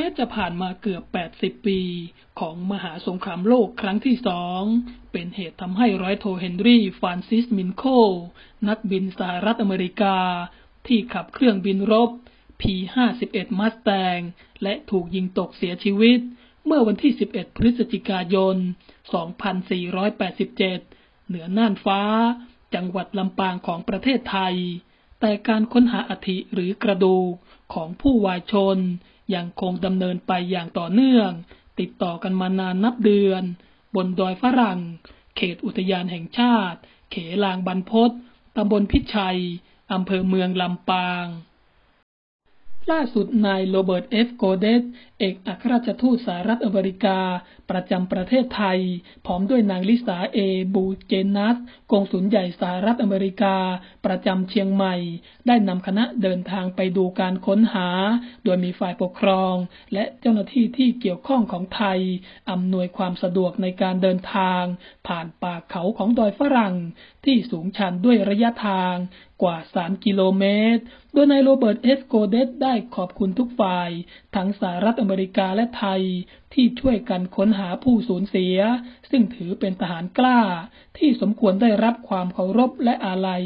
จะผ่านมาเกือบ80 ปีของมหาสงครามโลกครั้งที่2เป็นเหตุทำให้ร้อยโทเฮนรี่ฟรานซิสมินโคนักบินสหรัฐอเมริกาที่ขับเครื่องบินรบ P-51 Mustang และถูกยิงตกเสียชีวิตเมื่อวันที่11 พฤศจิกายน 2487 เหนือน่านฟ้าจังหวัดลำปางของประเทศไทยแต่การค้นหาอัฐิหรือกระดูกของผู้วายชนยังคงดำเนินไปอย่างต่อเนื่องติดต่อกันมานานนับเดือนบนดอยฝรั่งเขตอุทยานแห่งชาติเขลางบรรพตตำบลพิชัยอำเภอเมืองลำปางล่าสุดนายโรเบิร์ต โกเดสเอกอัครราชทูตสหรัฐอเมริกาประจำประเทศไทยพร้อมด้วยนางลิสาบูเจนัสกงสุลใหญ่สหรัฐอเมริกาประจำเชียงใหม่ได้นำคณะเดินทางไปดูการค้นหาโดยมีฝ่ายปกครองและเจ้าหน้าที่ที่เกี่ยวข้องของไทยอำนวยความสะดวกในการเดินทางผ่านป่าเขาของดอยฝรั่งที่สูงชันด้วยระยะทางกว่า3 กิโลเมตรโดยนายโรเบิร์ต โกเดสได้ขอบคุณทุกฝ่ายทั้งสหรัฐอเมริกาและไทยที่ช่วยกันค้นหาผู้สูญเสียซึ่งถือเป็นทหารกล้าที่สมควรได้รับความเคารพและอาลัย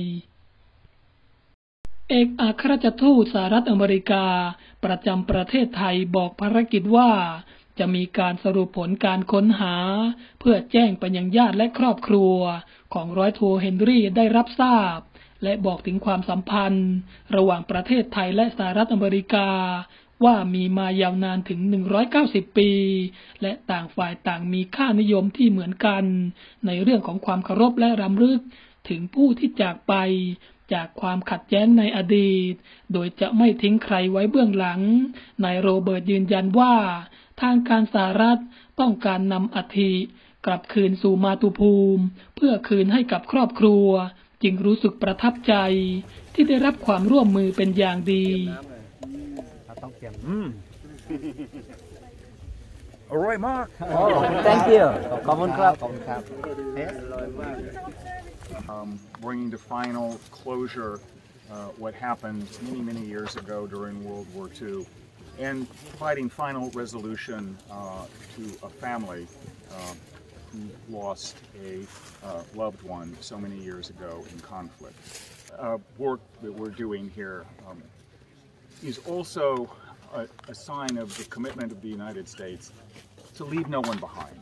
เอกอัครราชทูตสหรัฐอเมริกาประจำประเทศไทยบอกภารกิจว่าจะมีการสรุปผลการค้นหาเพื่อแจ้งไปยังญาติและครอบครัวของร้อยโทเฮนรี่ได้รับทราบและบอกถึงความสัมพันธ์ระหว่างประเทศไทยและสหรัฐอเมริกาว่ามีมายาวนานถึง190 ปีและต่างฝ่ายต่างมีค่านิยมที่เหมือนกันในเรื่องของความเคารพและรำลึกถึงผู้ที่จากไปจากความขัดแย้งในอดีตโดยจะไม่ทิ้งใครไว้เบื้องหลังนายโรเบิร์ตยืนยันว่าทางการสหรัฐต้องการนำอัฐิกลับคืนสู่มาตุภูมิเพื่อคืนให้กับครอบครัวจึงรู้สึกประทับใจที่ได้รับความร่วมมือเป็นอย่างดีอร่อยมาก thank you ขอบคุณครับ bringing to final closure what happened many years ago during World War II and providing final resolution to a family who lost a loved one so many years ago in conflict. Work that we're doing here is also a sign of the commitment of the United States to leave no one behind.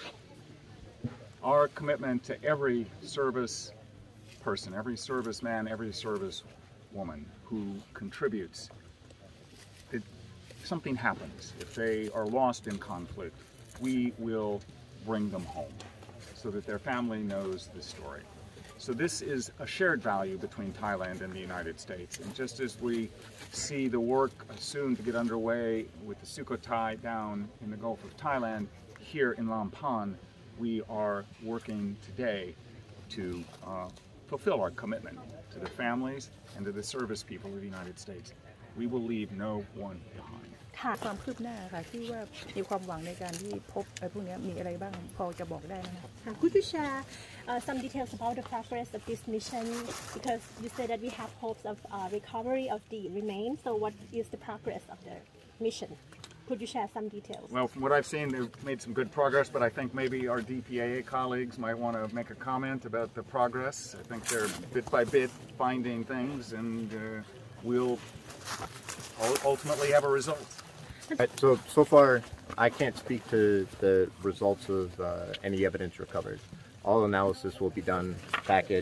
Our commitment to every service person, every serviceman, every service woman who contributes, if something happens, if they are lost in conflict, we will bring them home so that their family knows the story. So this is a shared value between Thailand and the United States. And just as we see the work soon to get underway with the Sukhothai down in the Gulf of Thailand, here in Lampan, we are working today to fulfill our commitment to the families and to the service people of the United States. We will leave no one behind. ค่ะความคืบหน้าค่ะที่ว่ามีความหวังในการที่พบพวกนี้มีอะไรบ้างพอจะบอกได้ไหมคะ Could you share some details about the progress of this mission because you said that we have hopes of recovery of the remains so what is the progress of the mission Could you share some details Well from what I've seen they've made some good progress but I think maybe our DPAA colleagues might want to make a comment about the progress I think they're bit by bit finding things and we'll ultimately have a result So far, I can't speak to the results of any evidence recovered. All analysis will be done back at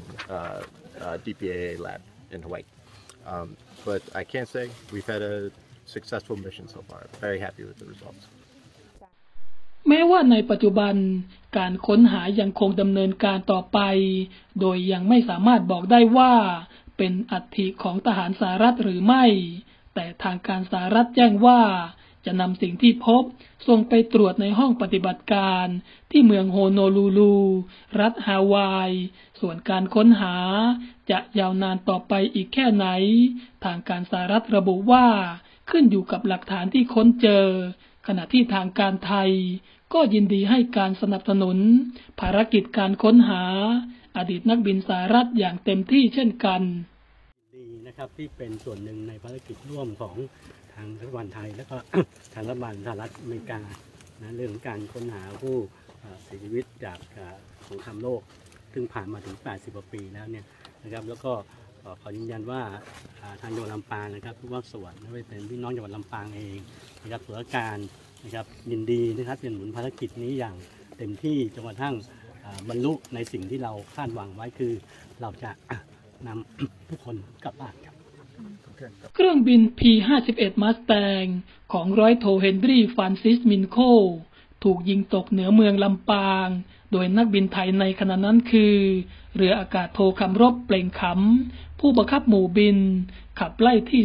DPAA lab in Hawaii. But I can say we've had a successful mission so far. Very happy with the results. แม้ว่าในปัจจุบันการค้นหายังคงดำเนินการต่อไปโดยยังไม่สามารถบอกได้ว่าเป็นอัฐิของทหารสหรัฐหรือไม่แต่ทางการสหรัฐแจ้งว่าจะนำสิ่งที่พบส่งไปตรวจในห้องปฏิบัติการที่เมืองโฮโนลูลูรัฐฮาวายส่วนการค้นหาจะยาวนานต่อไปอีกแค่ไหนทางการสหรัฐระบุว่าขึ้นอยู่กับหลักฐานที่ค้นเจอขณะที่ทางการไทยก็ยินดีให้การสนับสนุนภารกิจการค้นหาอดีตนักบินสหรัฐอย่างเต็มที่เช่นกันดีนะครับที่เป็นส่วนหนึ่งในภารกิจร่วมของไททางรัฐบาลไทยแล้วก็ ทางรัฐบาลสหรัฐอเมริกานะเรื่องของการค้นหาผู้เสียชีวิตจากสงครามโลกซึ่งผ่านมาถึง80 กว่าปีแล้วเนี่ยนะครับแล้วก็ขอยืนยันว่าทางจังหวัดลำปางนะครับทุกภาคส่วนไม่ว่าจะเป็นพี่น้องจังหวัดลำปางเองนะครับส่วนราชการนะครับยินดีนะครับเป็นหนุนภารกิจนี้อย่างเต็มที่จนกระทั่งบรรลุในสิ่งที่เราคาดหวังไว้คือเราจะนำทุกคนกลับบ้านครับเครื่องบิน P-51 Mustang ของร้อยโทเฮนรี่ฟรานซิสมินโคถูกยิงตกเหนือเมืองลำปางโดยนักบินไทยในขณะนั้นคือเรืออากาศโทคำรบเปล่งขำผู้บังคับหมู่บินขับไล่ที่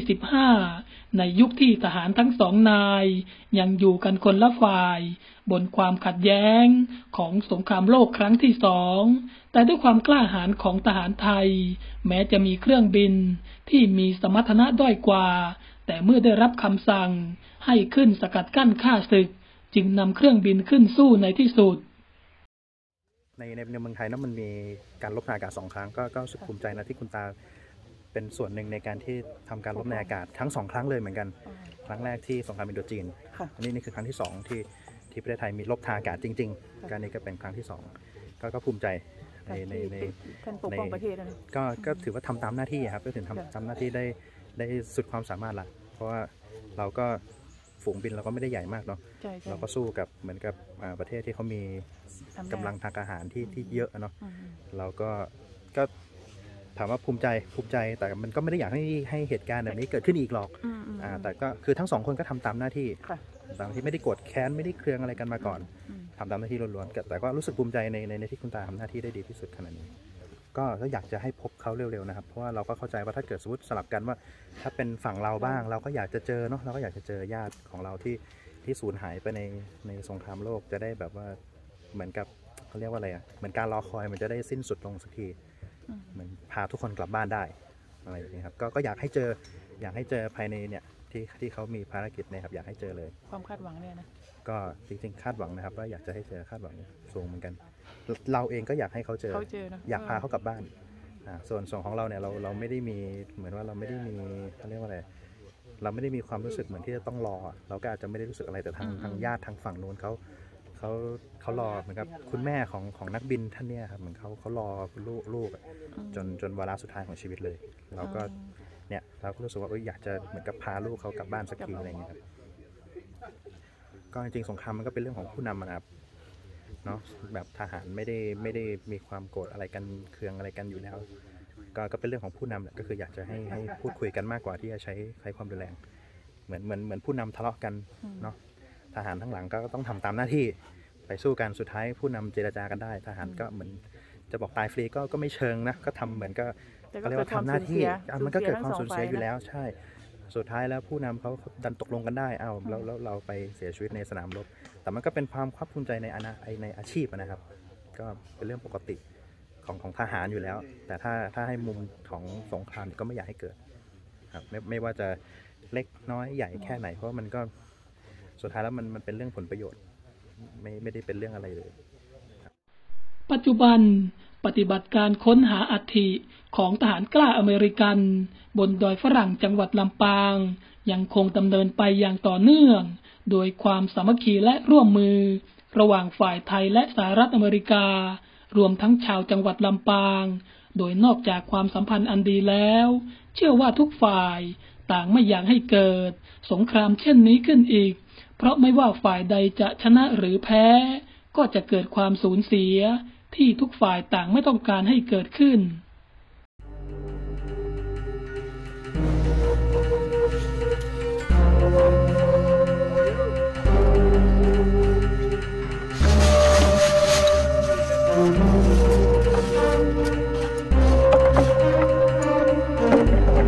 15ในยุคที่ทหารทั้งสองนายยังอยู่กันคนละฝ่ายบนความขัดแย้งของสงครามโลกครั้งที่2แต่ด้วยความกล้าหาญของทหารไทยแม้จะมีเครื่องบินที่มีสมรรถนะด้อยกว่าแต่เมื่อได้รับคำสั่งให้ขึ้นสกัดกั้นข้าศึกจึงนำเครื่องบินขึ้นสู้ในที่สุดในเมืองไทยนั้นมันมีการรบในอากาศ2 ครั้งก็รู้สึกภูมิใจนะที่คุณตาเป็นส่วนหนึ่งในการที่ทำการรบในอากาศทั้ง2 ครั้งเลยเหมือนกันครั้งแรกที่สงครามอินโดจีนอันนี้คือครั้งที่2ที่ประเทศไทยมีรบทางอากาศจริงๆการนี้ก็เป็นครั้งที่2ก็ภูมิใจในการปกป้องประเทศนะก็ถือว่าทำตามหน้าที่ครับก็ถือทำหน้าที่ได้สุดความสามารถละเพราะว่าเราก็ฝูงบินเราก็ไม่ได้ใหญ่มากเนาะเราก็สู้กับเหมือนกับประเทศที่เขามีกำลังทางทหารที่เยอะเนาะเราก็ถามว่าภูมิใจแต่มันก็ไม่ได้อยากให้เหตุการณ์แบบนี้เกิดขึ้นอีกหรอกแต่ก็คือทั้ง2 คนก็ทำตามหน้าที่ตามที่ไม่ได้โกรธแค้นไม่ได้เครืองอะไรกันมาก่อนทำตามหน้าที่ล้วนๆแต่ก็รู้สึกภูมิใจในที่คุณตาทำหน้าที่ได้ดีที่สุดขนาดนี้ก็อยากจะให้พบเขาเร็วๆนะครับเพราะว่าเราก็เข้าใจว่าถ้าเกิดสมมติสลับกันว่าถ้าเป็นฝั่งเราบ้างเราก็อยากจะเจอเนาะเราก็อยากจะเจอญาติของเราที่สูญหายไปในสงครามโลกจะได้แบบว่าเหมือนกับเขาเรียกว่าอะไรเหมือนการรอคอยมันจะได้สิ้นสุดลงสักทีเหมือนพาทุกคนกลับบ้านได้อะไรอย่างนี้ครับก็อยากให้เจอภายในเนี่ยที่เขามีภารกิจนะครับอยากให้เจอเลยความคาดหวังเนี่ยนะก็จริงๆคาดหวังนะครับว่าอยากจะให้เจอคาดหวังสูงเหมือนกันเราเองก็อยากให้เขาเจออยากพาเขากลับบ้านส่วนของเราเนี่ยเราไม่ได้มีเหมือนว่าเราไม่ได้มีเขาเรียกว่าอะไรเราไม่ได้มีความรู้สึกเหมือนที่จะต้องรอเราก็อาจจะไม่ได้รู้สึกอะไรแต่ทางญาติทางฝั่งนู้นเขารอเหมือนกับคุณแม่ของนักบินท่านเนี่ยครับเหมือนเขารอลูกจนวาระสุดท้ายของชีวิตเลยเราก็เนี่ยเราก็รู้สึกว่าอยากจะเหมือนกับพาลูกเขากลับบ้านสักทีอะไรอย่างเงี้ยครับก็จริงๆสงครามมันก็เป็นเรื่องของผู้นำนะครับเนาะแบบทหารไม่ได้มีความโกรธอะไรกันเคืองอะไรกันอยู่แล้วก็เป็นเรื่องของผู้นำแหละก็คืออยากจะให้พูดคุยกันมากกว่าที่จะใช้ความรุนแรงเหมือนผู้นำทะเลาะกันเนาะทหารทั้งหลังก็ต้องทำตามหน้าที่ไปสู้กันสุดท้ายผู้นำเจรจากันได้ทหารก็เหมือนจะบอกตายฟรีก็ไม่เชิงนะก็ทำเหมือนก็เรียกว่าทำหน้าที่มันก็เกิดความสูญเสียอยู่แล้วใช่สุดท้ายแล้วผู้นำเขาดันตกลงกันได้แล้วเราไปเสียชีวิตในสนามรบแต่มันก็เป็นความภาคภูมิใจในอาชีพนะครับก็เป็นเรื่องปกติของทหารอยู่แล้วแต่ถ้าให้มุมของสงครามก็ไม่อยากให้เกิดครับไม่ว่าจะเล็กน้อยใหญ่แค่ไหนเพราะมันก็สุดท้ายแล้วมันเป็นเรื่องผลประโยชน์ไม่ได้เป็นเรื่องอะไรเลยปัจจุบันปฏิบัติการค้นหาอัฐิของทหารกล้าอเมริกันบนดอยฝรั่งจังหวัดลำปางยังคงดำเนินไปอย่างต่อเนื่องโดยความสามัคคีและร่วมมือระหว่างฝ่ายไทยและสหรัฐอเมริการวมทั้งชาวจังหวัดลำปางโดยนอกจากความสัมพันธ์อันดีแล้วเชื่อว่าทุกฝ่ายต่างไม่อยากให้เกิดสงครามเช่นนี้ขึ้นอีกเพราะไม่ว่าฝ่ายใดจะชนะหรือแพ้ก็จะเกิดความสูญเสียที่ทุกฝ่ายต่างไม่ต้องการให้เกิดขึ้น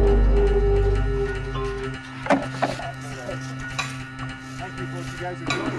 Guys are doing